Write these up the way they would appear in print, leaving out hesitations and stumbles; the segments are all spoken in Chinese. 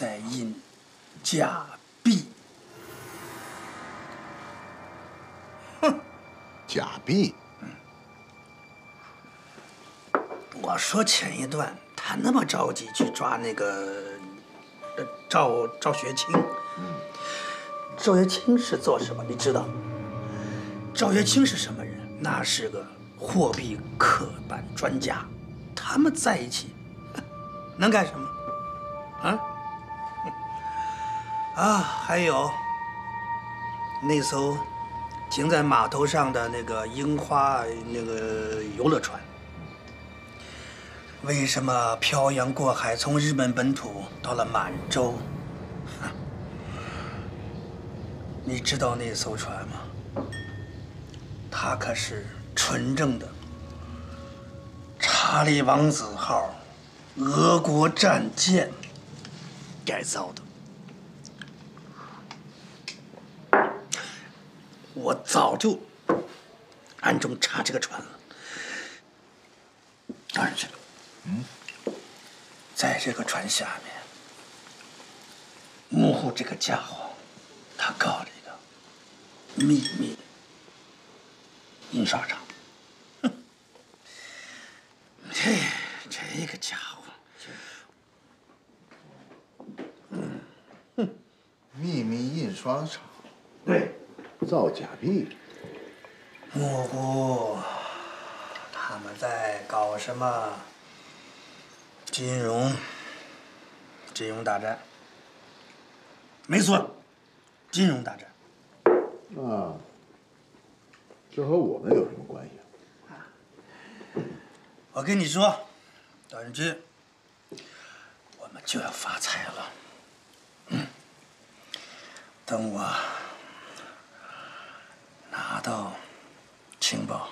在印假币。哼， 假币。 我说前一段他那么着急去抓那个赵学清，赵学清是做什么？你知道？赵学清是什么人？那是个货币刻板专家，他们在一起能干什么？还有那艘停在码头上的那个樱花那个游乐船。为什么漂洋过海从日本本土到了满洲？你知道那艘船吗？它可是纯正的查理王子号俄国战舰改造的。我早就暗中查这个船了。当然去了。在这个船下面，幕后这个家伙，他搞了一个秘密印刷厂。这个家伙， 秘密印刷厂， 对， 造假币。 幕后他们在搞什么？金融大战，没错，金融大战。 啊，这和我们有什么关系啊？ 我跟你说，赵仁君，我们就要发财了。等我拿到情报。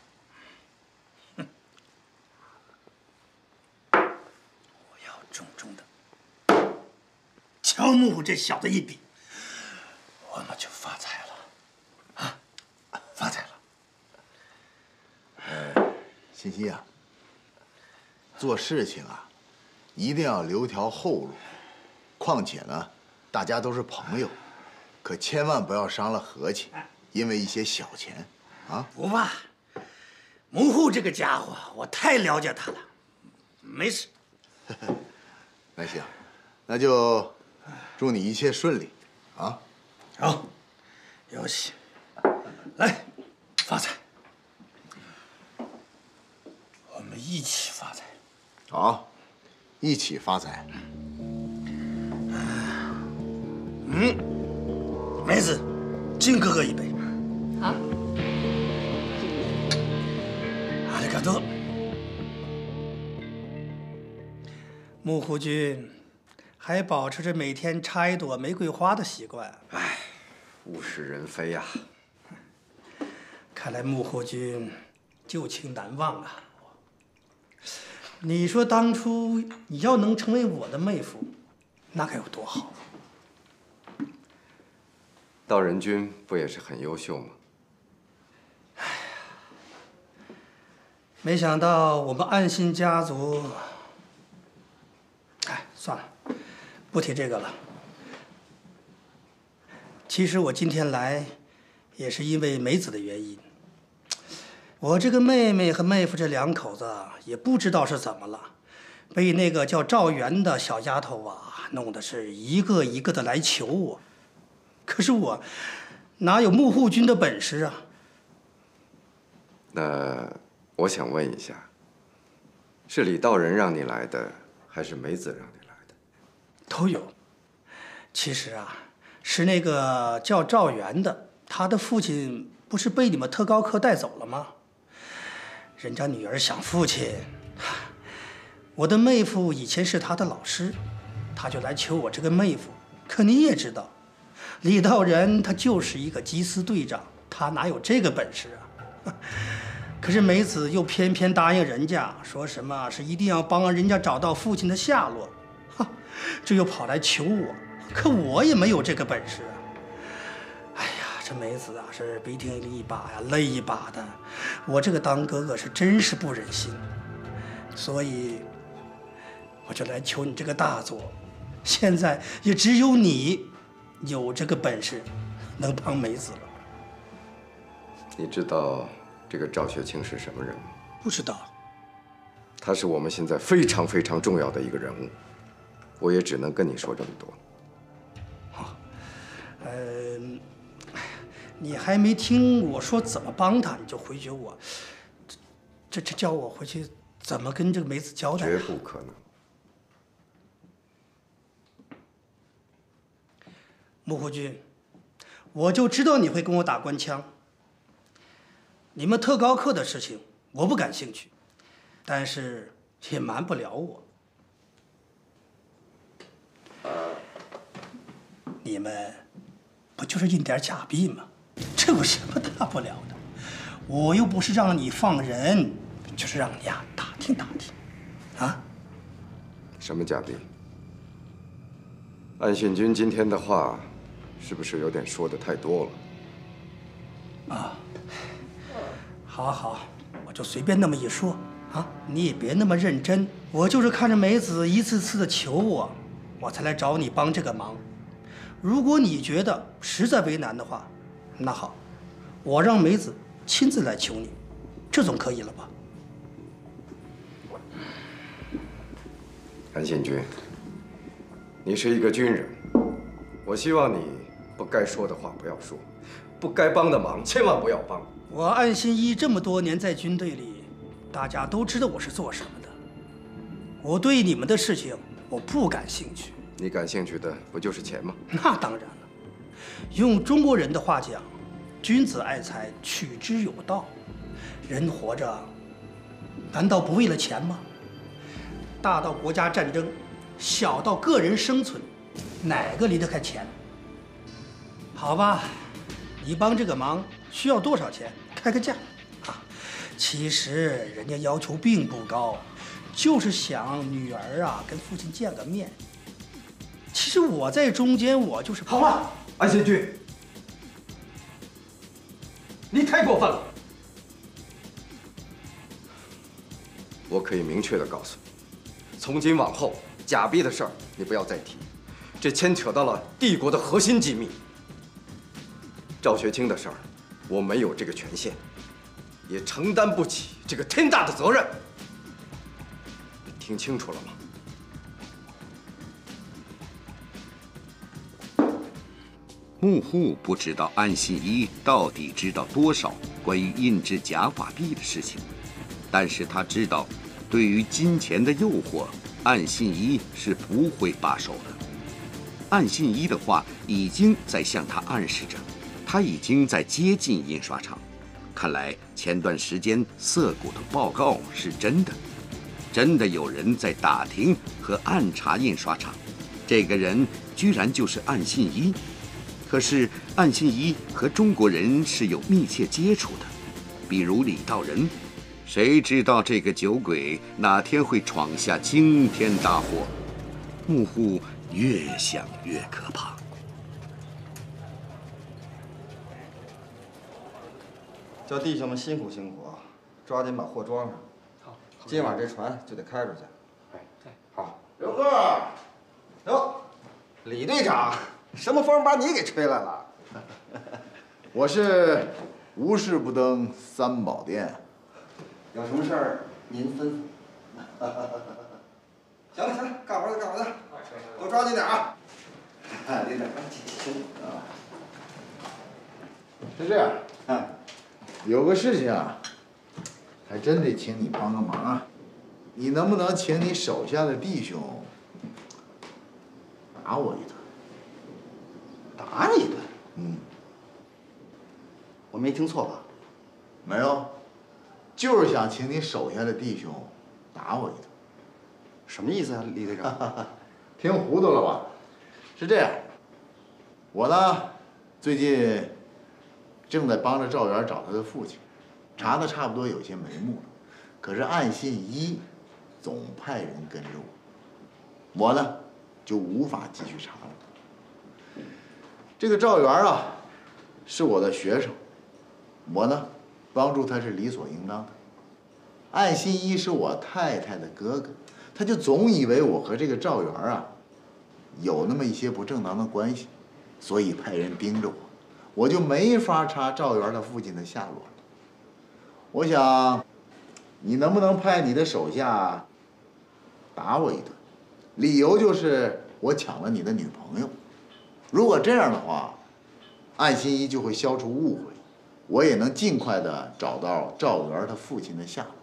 重重的敲幕这小子一笔，我们就发财了，发财了。 欣欣啊，做事情啊，一定要留条后路。况且呢，大家都是朋友，可千万不要伤了和气，因为一些小钱，啊。 不怕，幕后这个家伙，我太了解他了，没事。 那行，那就祝你一切顺利，啊！ 好，有喜，来，发财，我们一起发财。 好，一起发财。 梅子，敬哥哥一杯。 好。 阿里嘎多。幕户君还保持着每天插一朵玫瑰花的习惯。 唉，物是人非呀。 看来幕户君旧情难忘啊。你说当初你要能成为我的妹夫，那该有多好。 道人君不也是很优秀吗？ 没想到我们岸信家族，算了，不提这个了。其实我今天来，也是因为梅子的原因。我这个妹妹和妹夫这两口子也不知道是怎么了，被那个叫赵媛的小丫头啊，弄得是一个一个的来求我。可是我哪有幕户君的本事啊？ 那我想问一下，是李道人让你来的，还是梅子让你来的？ 都有。其实啊，是那个叫赵媛的，他的父亲不是被你们特高课带走了吗？人家女儿想父亲，我的妹夫以前是他的老师，他就来求我这个妹夫。可你也知道，李道人他就是一个缉私队长，他哪有这个本事啊？可是梅子又偏偏答应人家，说什么是一定要帮人家找到父亲的下落，这又跑来求我，可我也没有这个本事啊。哎呀，这梅子啊是鼻涕一把呀，泪一把的，我这个当哥哥是真是不忍心，所以我就来求你这个大佐， 现在也只有你有这个本事，能帮梅子了。 你知道这个赵学清是什么人吗？ 不知道。 他是我们现在非常非常重要的一个人物，我也只能跟你说这么多。 你还没听我说怎么帮他，你就回绝我，这叫我回去怎么跟这个梅子交代？ 绝不可能。 穆护军，我就知道你会跟我打官腔。你们特高课的事情我不感兴趣，但是也瞒不了我。你们不就是印点假币吗？这有什么大不了的？我又不是让你放人，就是让你打听打听，啊？ 什么假币？安信军今天的话，是不是有点说的太多了？ 啊，好好，我就随便那么一说啊，你也别那么认真。我就是看着梅子一次次的求我，我才来找你帮这个忙。如果你觉得实在为难的话，那好，我让梅子亲自来求你，这总可以了吧？ 安信军，你是一个军人，我希望你不该说的话不要说，不该帮的忙千万不要帮。 我安信一这么多年在军队里，大家都知道我是做什么的。我对你们的事情我不感兴趣。 你感兴趣的不就是钱吗？ 那当然了，用中国人的话讲，君子爱财，取之有道。人活着，难道不为了钱吗？大到国家战争，小到个人生存，哪个离得开钱？好吧，你帮这个忙需要多少钱？开个价啊！其实人家要求并不高，就是想女儿啊跟父亲见个面。其实我在中间，我就是好了，安信军，你太过分了。我可以明确的告诉你，从今往后，假币的事儿你不要再提，这牵扯到了帝国的核心机密。赵学清的事儿，我没有这个权限，也承担不起这个天大的责任。你听清楚了吗？ 穆护不知道安信一到底知道多少关于印制假法币的事情，但是他知道，对于金钱的诱惑，安信一是不会罢手的。安信一的话已经在向他暗示着，他已经在接近印刷厂。看来前段时间涩谷的报告是真的，真的有人在打听和暗查印刷厂，这个人居然就是安信一。可是安信一和中国人是有密切接触的，比如李道仁，谁知道这个酒鬼哪天会闯下惊天大祸？穆护越想越可怕。 叫弟兄们辛苦辛苦啊，抓紧把货装上。好，今晚这船就得开出去。 哎，好。 刘贺，哟，李队长，什么风把你给吹来了？ 我是无事不登三宝殿。 有什么事儿您吩咐。行了行了，干活去干活去，都抓紧点啊！哎，队长，请啊。 是这样，有个事情啊，还真得请你帮个忙啊。你能不能请你手下的弟兄打我一顿？ 打你一顿？ 嗯， 我没听错吧？ 没有，就是想请你手下的弟兄打我一顿。 什么意思啊，李队长？ 听糊涂了吧？是这样，我呢，最近正在帮着赵元找他的父亲，查的差不多有些眉目了。可是岸信一总派人跟着我，我呢就无法继续查了。这个赵元啊，是我的学生，我呢帮助他是理所应当的。岸信一是我太太的哥哥，他就总以为我和这个赵元啊有那么一些不正当的关系，所以派人盯着我，我就没法查赵元他父亲的下落。我想，你能不能派你的手下打我一顿？理由就是我抢了你的女朋友。如果这样的话，岸信一就会消除误会，我也能尽快的找到赵元他父亲的下落。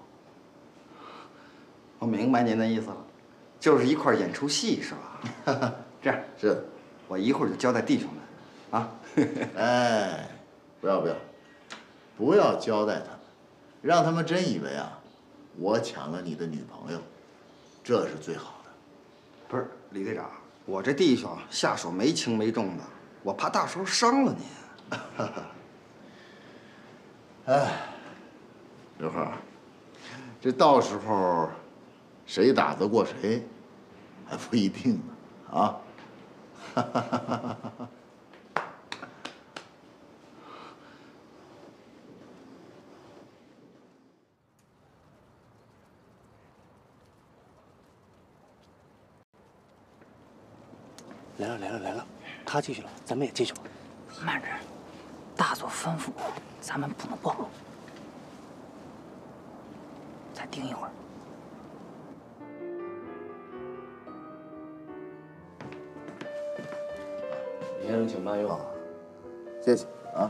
我明白您的意思了，就是一块演出戏是吧？这样是的， 我一会儿就交代弟兄们，啊。 哎，不要，不要交代他们，让他们真以为啊，我抢了你的女朋友，这是最好的。 不是李队长，我这弟兄下手没轻没重的，我怕到时候伤了您。 哎，刘贺，这到时候谁打得过谁，还不一定呢，啊！ 来了，他进去了，咱们也进去吧。 慢着，大佐吩咐，咱们不能暴露。再盯一会儿。 李先生，请慢用。 谢谢啊。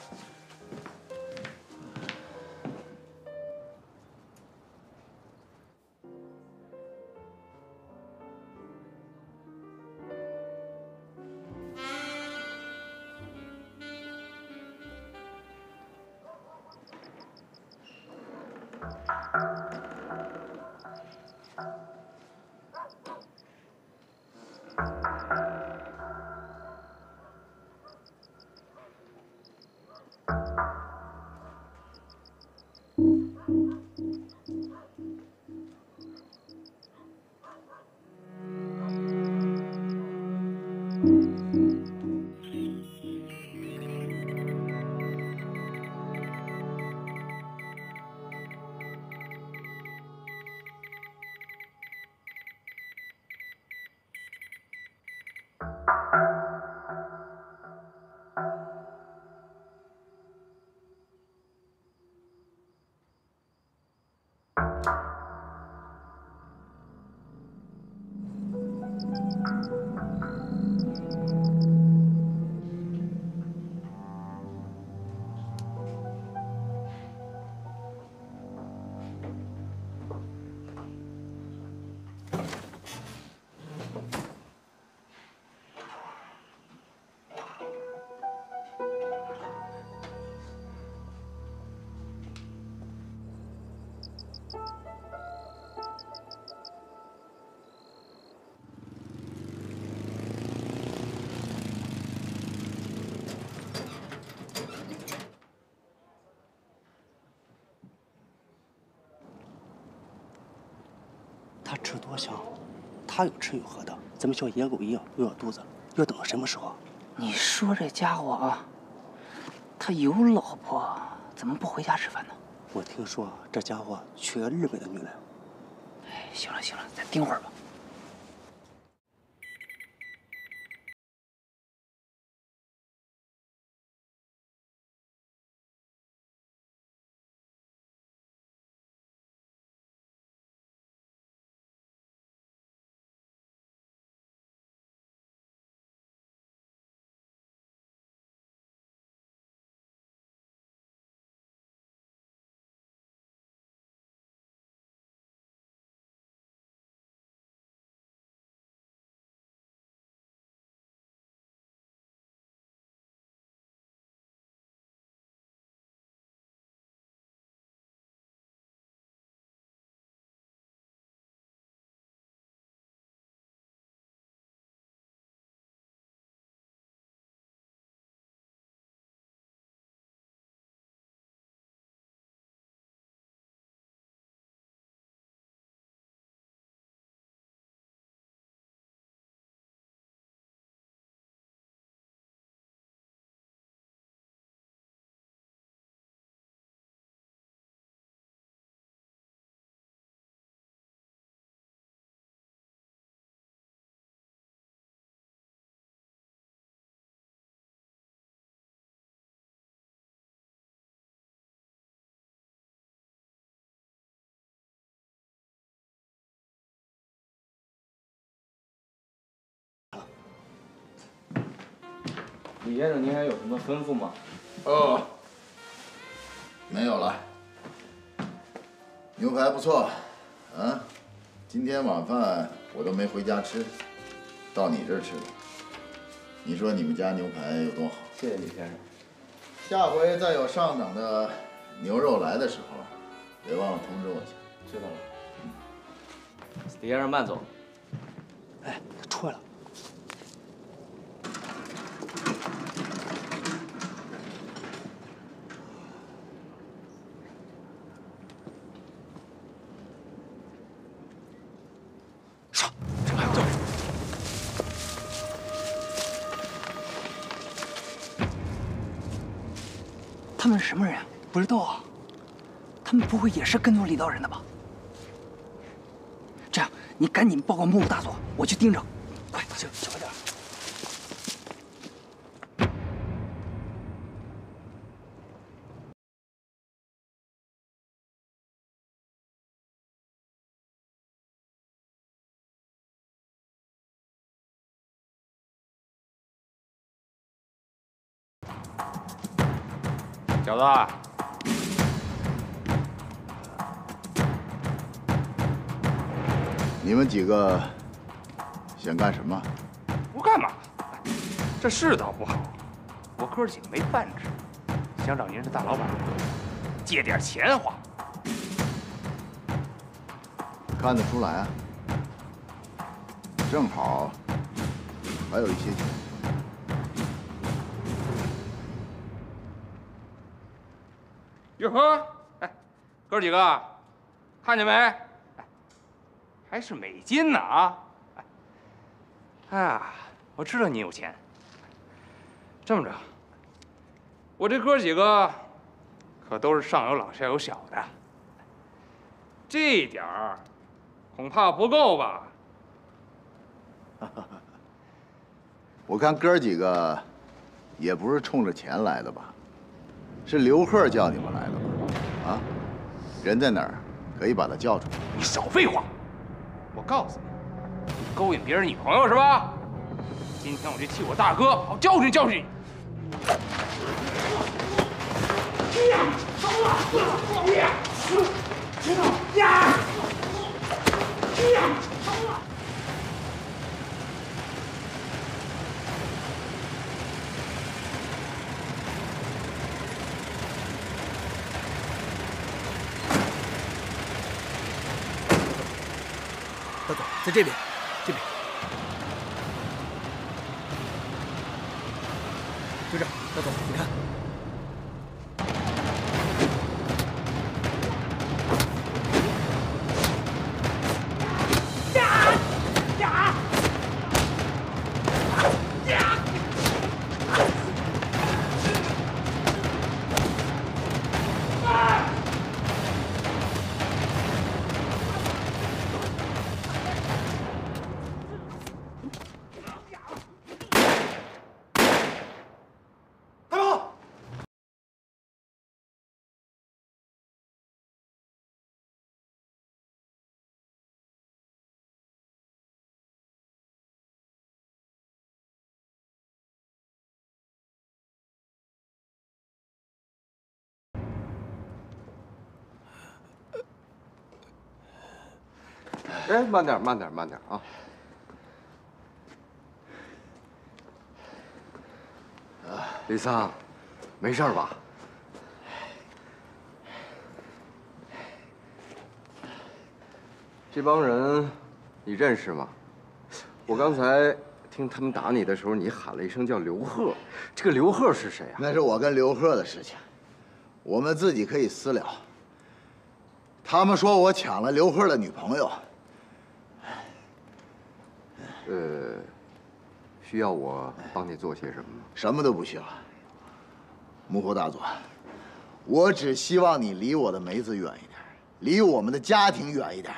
他吃多香，他有吃有喝的，咱们像野狗一样又要肚子，要等到什么时候？ 你说这家伙啊，他有老婆，怎么不回家吃饭呢？ 我听说这家伙娶个日本的女来。 哎，行了，再盯会儿吧。 李先生，您还有什么吩咐吗？ 哦，没有了。牛排不错，啊，今天晚饭我都没回家吃，到你这儿吃的。你说你们家牛排有多好？ 谢谢李先生。 下回再有上等的牛肉来的时候，别忘了通知我去。 知道了。李先生慢走。 哎，他出来了。 他们是什么人？不知道啊。他们不会也是跟踪李道人的吧？这样，你赶紧报告幕府大佐，我去盯着。快，行，快点。 小子， 你们几个想干什么？ 不干嘛？这世道不好，我哥几个没饭吃，想找您这大老板借点钱花。 看得出来啊，正好还有一些钱。 哟呵，哎，哥几个，看见没？哎，还是美金呢啊！哎呀，我知道你有钱。这么着，我这哥几个可都是上有老下有小的，这点儿恐怕不够吧？ 我看哥几个也不是冲着钱来的吧？ 是刘贺叫你们来的吧？啊，人在哪儿？可以把他叫出来。 你少废话！我告诉你，你勾引别人女朋友是吧？今天我就替我大哥好教训教训你。 大总，在这边，这边。就这儿，大总，你看。 哎，慢点，慢点，慢点啊！李桑，没事吧？这帮人你认识吗？我刚才听他们打你的时候，你喊了一声叫刘贺，这个刘贺是谁啊？ 那是我跟刘贺的事情，我们自己可以私了。他们说我抢了刘贺的女朋友。 需要我帮你做些什么吗？ 什么都不需要。幕后大佐，我只希望你离我的梅子远一点，离我们的家庭远一点。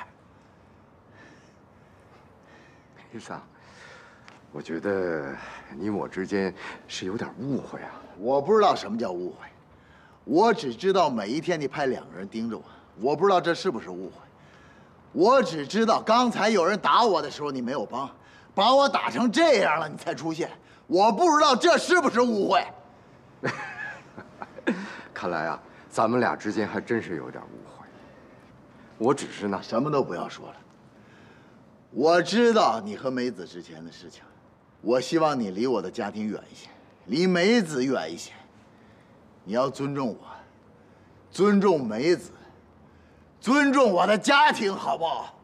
李桑，我觉得你我之间是有点误会啊。 我不知道什么叫误会，我只知道每一天你派2个人盯着我，我不知道这是不是误会。我只知道刚才有人打我的时候你没有帮。 把我打成这样了，你才出现。 我不知道这是不是误会。 看来啊，咱们俩之间还真是有点误会。我只是呢， 什么都不要说了。我知道你和梅子之前的事情，我希望你离我的家庭远一些，离梅子远一些。你要尊重我，尊重梅子，尊重我的家庭，好不好？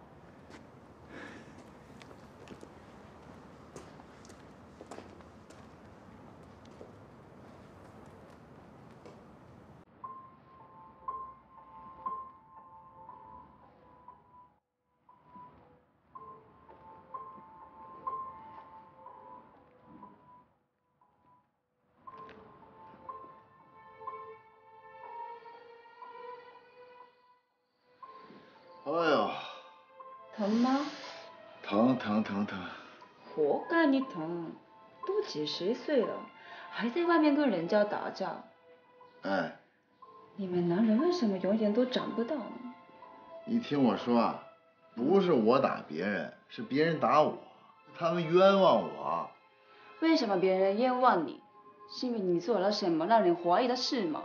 哎呦， 疼吗？ 疼！ 活该你疼，都几十岁了，还在外面跟人家打架。 哎， 你们男人为什么永远都长不大呢？ 你听我说啊，不是我打别人，是别人打我，他们冤枉我。 为什么别人冤枉你？是因为你做了什么让人怀疑的事吗？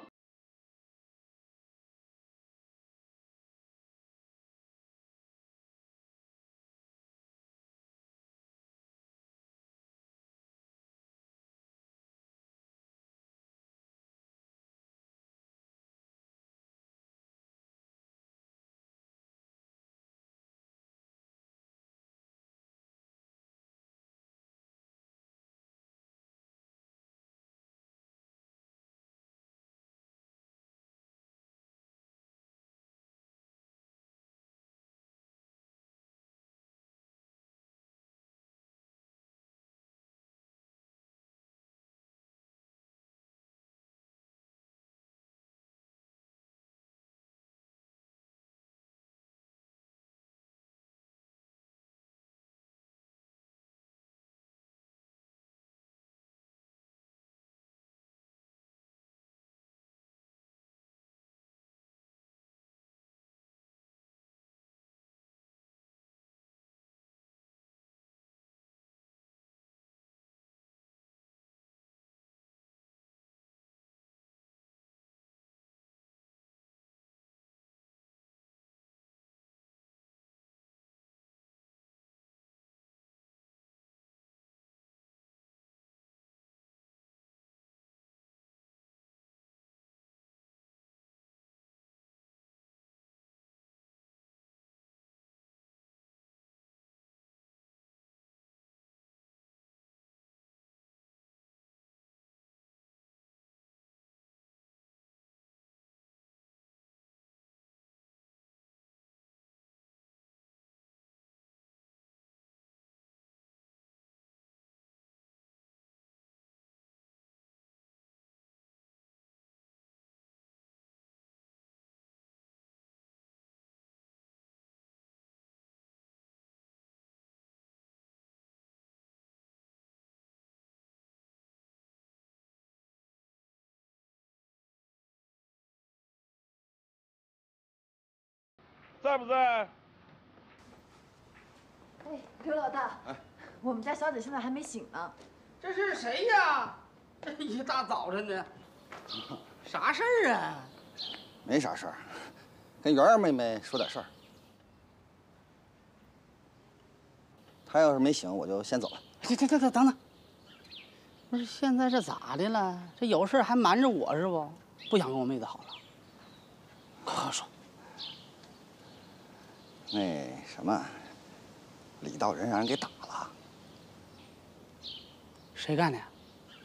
在不在？ 哎，刘老大，我们家小姐现在还没醒呢。 这是谁呀？这一大早晨的，啥事儿啊？ 没啥事儿，跟圆圆妹妹说点事儿。她要是没醒，我就先走了。 等等，不是现在这咋的了？这有事还瞒着我是不？不想跟我妹子好了？快说。 那什么，李道人让人给打了。 谁干的呀？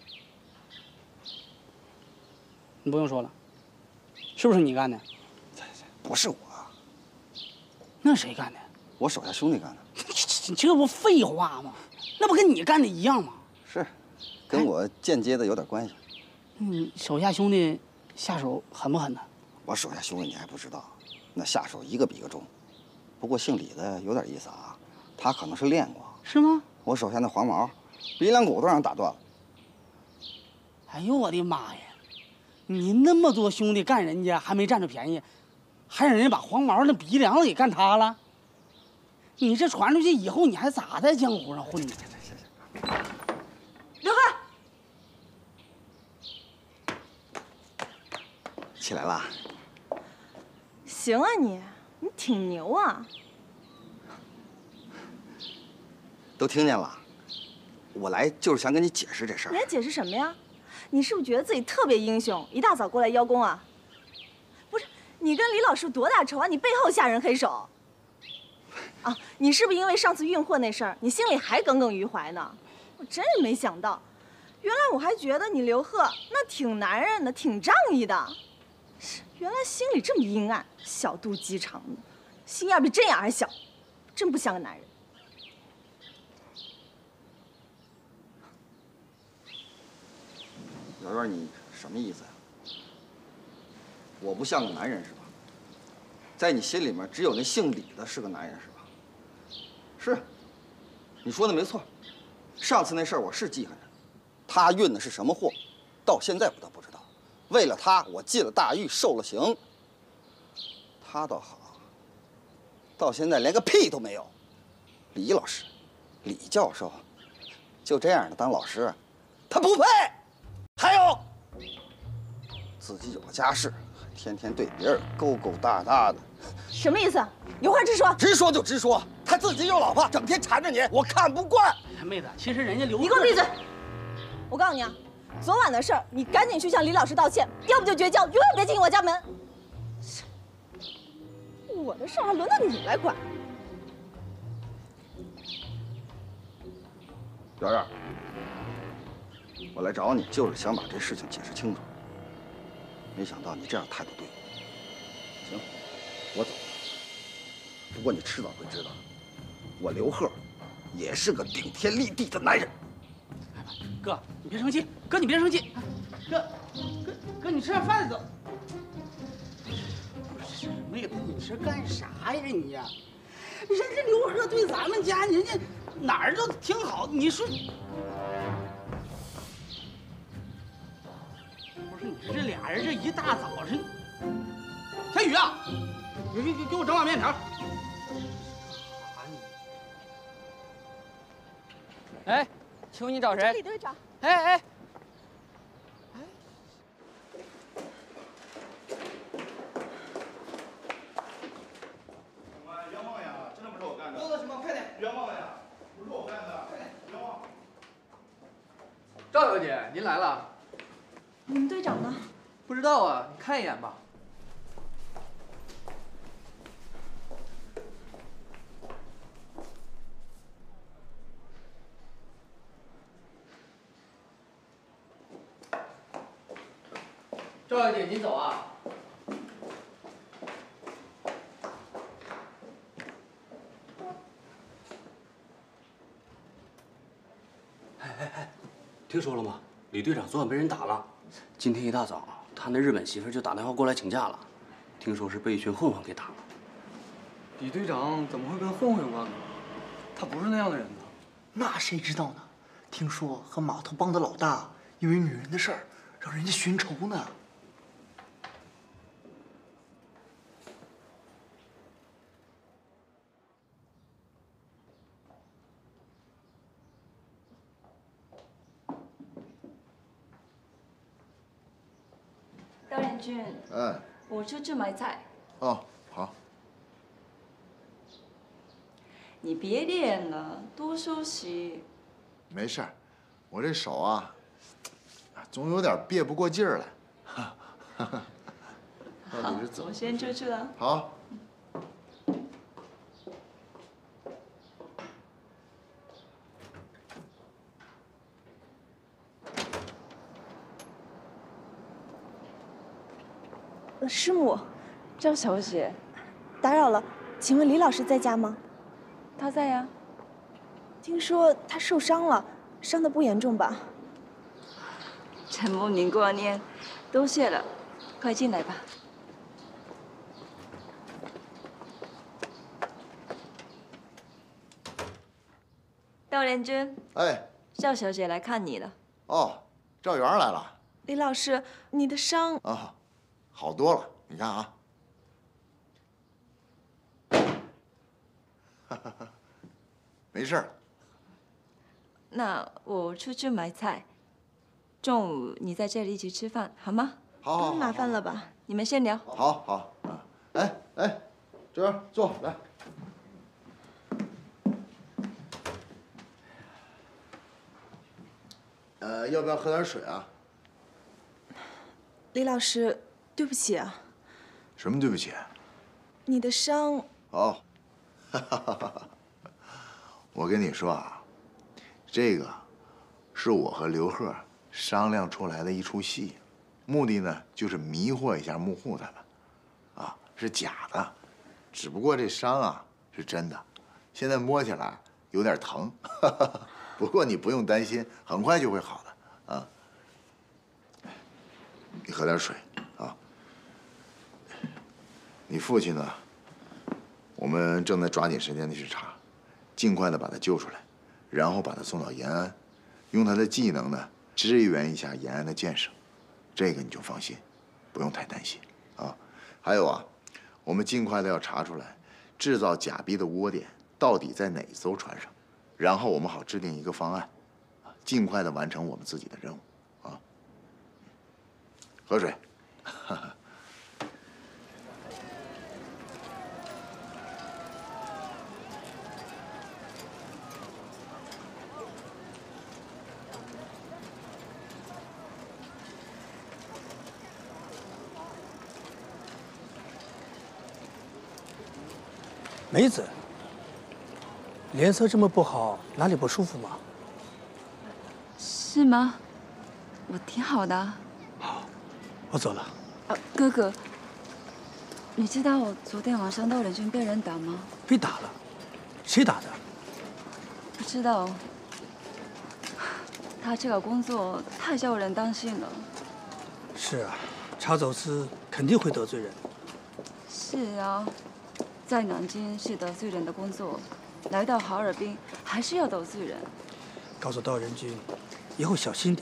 你不用说了，是不是你干的？ 不是我。 那谁干的？ 我手下兄弟干的。 这不废话吗？那不跟你干的一样吗？ 是，跟我间接的有点关系。 你手下兄弟下手狠不狠呢？ 我手下兄弟你还不知道，那下手一个比一个重。不过姓李的有点意思啊，他可能是练过。 是吗？ 我手下那黄毛，鼻梁骨都让人打断了。 哎呦我的妈呀！你那么多兄弟干人家还没占着便宜，还让人家把黄毛那鼻梁子给干塌了。你这传出去以后，你还咋在江湖上混呢？ 刘哥， 起来了。 行啊你挺牛啊！ 都听见了，我来就是想跟你解释这事儿。 你还解释什么呀？你是不是觉得自己特别英雄，一大早过来邀功啊？不是，你跟李老师多大仇啊？你背后下人黑手。啊，你是不是因为上次运货那事儿，你心里还耿耿于怀呢？我真是没想到，原来我还觉得你刘贺那挺男人的，挺仗义的，原来心里这么阴暗，小肚鸡肠的，心眼比针眼还小，真不像个男人。 圆圆，你什么意思呀？我不像个男人是吧？在你心里面，只有那姓李的是个男人是吧？是，你说的没错。上次那事儿我是记恨着，他运的是什么货，到现在我都不知道。为了他，我进了大狱，受了刑。他倒好，到现在连个屁都没有。李老师，李教授，就这样的当老师，他不配。还有，自己有了家室，天天对别人勾勾搭搭的， 什么意思？有话直说。 直说就直说，他自己有老婆，整天缠着你，我看不惯。 妹子，其实人家刘…… 你给我闭嘴！我告诉你啊，昨晚的事儿，你赶紧去向李老师道歉，要不就绝交，永远别进我家门。我的事儿还轮到你来管？ 圆圆，我来找你就是想把这事情解释清楚，没想到你这样态度对我。行，我走了。不过你迟早会知道，我刘贺也是个顶天立地的男人。 哥，你别生气，哥你别生气，哥你吃点饭走。不是妹子，你这干啥呀你呀？人家刘贺对咱们家人家哪儿都挺好，你说。不是你说这俩人这一大早上，小雨啊，给我整碗面条。 哎，求你找谁？ 李队长。 哎。 冤枉呀！真的不是我干的。 说的什么？快点！ 冤枉呀！不是我干的。快点！冤枉！ 赵小姐，您来了。 你们队长呢？ 不知道啊，你看一眼吧。赵小姐，您走啊。 听说了吗？李队长昨晚被人打了，今天一大早，他那日本媳妇就打电话过来请假了，听说是被一群混混给打了。 李队长怎么会跟混混有关呢？他不是那样的人呢。 那谁知道呢？听说和码头帮的老大因为女人的事儿让人家寻仇呢。 高连军，我出去买菜。 哦，好。 你别练了，多休息。 没事儿，我这手啊，总有点憋不过劲儿来。到底是怎么？ 我先出去了。 好。 师母， 赵小姐， 打扰了，请问李老师在家吗？ 他在呀。 听说他受伤了，伤得不严重吧？ 陈母您过年，多谢了，快进来吧。赵连军。 哎。 赵小姐来看你了。 哦，赵元来了。 李老师，你的伤啊。好多了，你看啊，没事儿。 那我出去买菜，中午你在这里一起吃饭好吗？ 好， 麻烦了吧？ 你们先聊。 好，好啊。哎，这边坐来。要不要喝点水啊？ 李老师，对不起啊。 什么对不起？ 你的伤。 哦，我跟你说啊，这个是我和刘贺商量出来的一出戏，目的呢就是迷惑一下幕户他们，啊，是假的，只不过这伤啊是真的，现在摸起来有点疼，不过你不用担心，很快就会好的啊。你喝点水啊。你父亲呢？我们正在抓紧时间的去查，尽快的把他救出来，然后把他送到延安，用他的技能呢支援一下延安的建设，这个你就放心，不用太担心啊。还有啊，我们尽快的要查出来制造假币的窝点到底在哪艘船上，然后我们好制定一个方案，尽快的完成我们自己的任务啊。喝水。 梅子，脸色这么不好，哪里不舒服吗？ 是吗？我挺好的。 好，我走了。 哥哥，你知道我昨天晚上到人军被人打吗？ 被打了？谁打的？ 不知道。他这个工作太叫人担心了。 是啊，查走私肯定会得罪人。 是啊。在南京是得罪人的工作，来到哈尔滨还是要得罪人。 告诉道人君，以后小心点。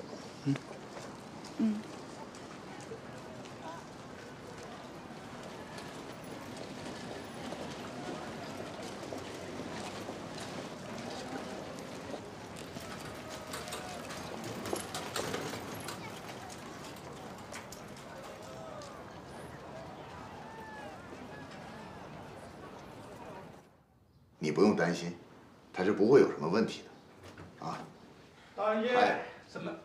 嗯。 你不用担心，他是不会有什么问题的，啊。 大爷， 哎， 怎么？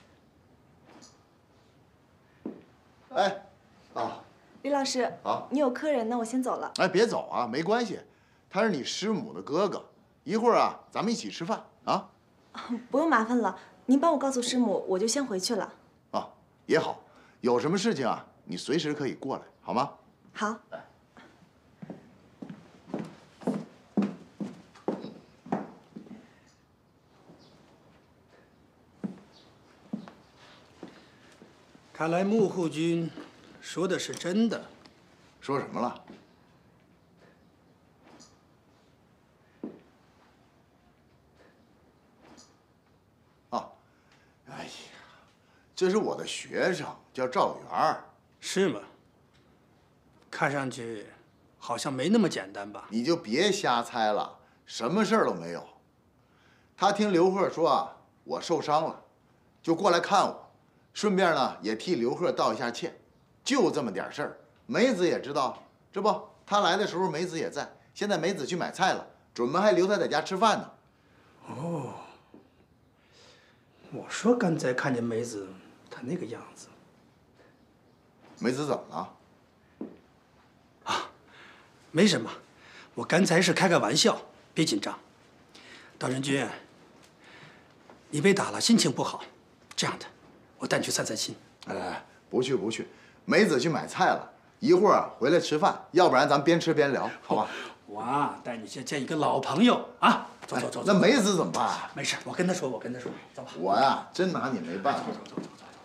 哎，啊， 李老师， 好， 你有客人呢，我先走了。 哎，别走啊，没关系，他是你师母的哥哥，一会儿啊，咱们一起吃饭啊。 不用麻烦了，您帮我告诉师母，我就先回去了。 啊，也好，有什么事情啊，你随时可以过来，好吗？ 好。 看来幕户君说的是真的。 说什么了？啊，哎呀，这是我的学生，叫赵元儿。 是吗？看上去好像没那么简单吧？ 你就别瞎猜了，什么事儿都没有。他听刘贺说啊，我受伤了，就过来看我。顺便呢，也替刘贺道一下歉，就这么点事儿。梅子也知道，这不，他来的时候梅子也在。现在梅子去买菜了，准备还留他在家吃饭呢。 哦，我说刚才看见梅子，她那个样子。 梅子怎么了？ 啊，没什么，我刚才是开个玩笑，别紧张。道人君，你被打了，心情不好，这样的。我带你去散散心。 哎，不去不去，梅子去买菜了，一会儿回来吃饭，要不然咱边吃边聊，好吧？ 我啊，带你去见一个老朋友啊！走走走。 那梅子怎么办？ 没事，我跟他说，走吧。 我呀，真拿你没办法。 走。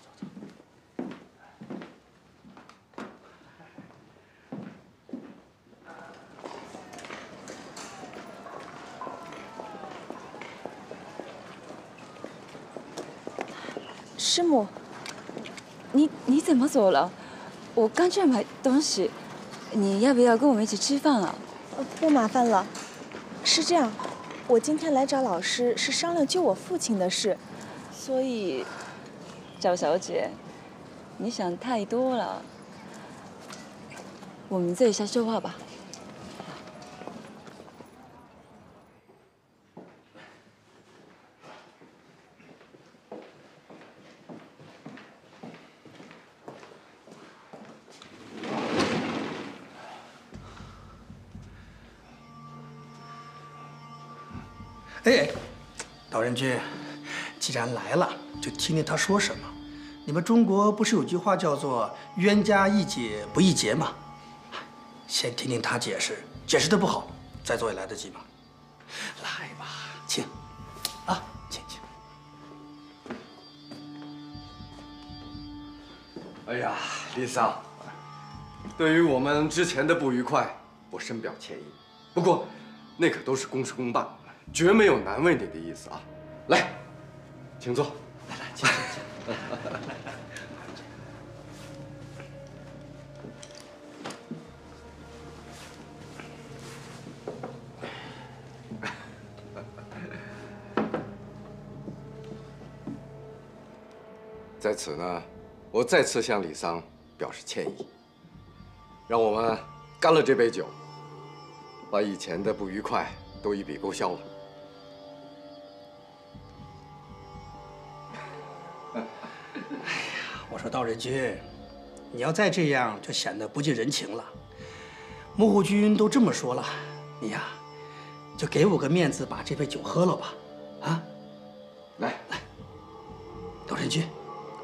师母，你怎么走了？我刚去买东西，你要不要跟我们一起吃饭啊？ 不麻烦了。是这样，我今天来找老师是商量救我父亲的事，所以， 赵小姐，你想太多了。 我们这一下说话吧。 哎，道人君，既然来了，就听听他说什么。你们中国不是有句话叫做“冤家宜解不宜结”吗？先听听他解释，解释的不好，再做也来得及嘛。来吧，请，啊，请。 哎呀，李桑，对于我们之前的不愉快，我深表歉意。不过，那可都是公事公办。 绝没有难为你的意思啊！来，请坐。 来，请。 在此呢，我再次向李桑表示歉意。让我们干了这杯酒，把以前的不愉快都一笔勾销了。 我说道人君，你要再这样，就显得不近人情了。幕户君都这么说了，你呀，就给我个面子，把这杯酒喝了吧，啊！ 来， 道人君。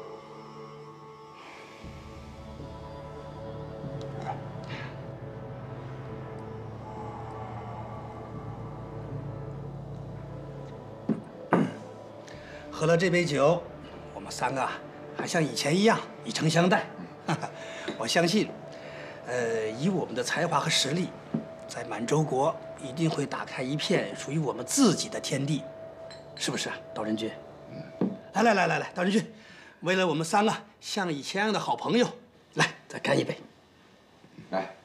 喝了这杯酒，我们三个。 还像以前一样以诚相待，我相信，以我们的才华和实力，在满洲国一定会打开一片属于我们自己的天地，是不是啊，道人君？来，道人君，为了我们三个像以前一样的好朋友，来，再干一杯。 来。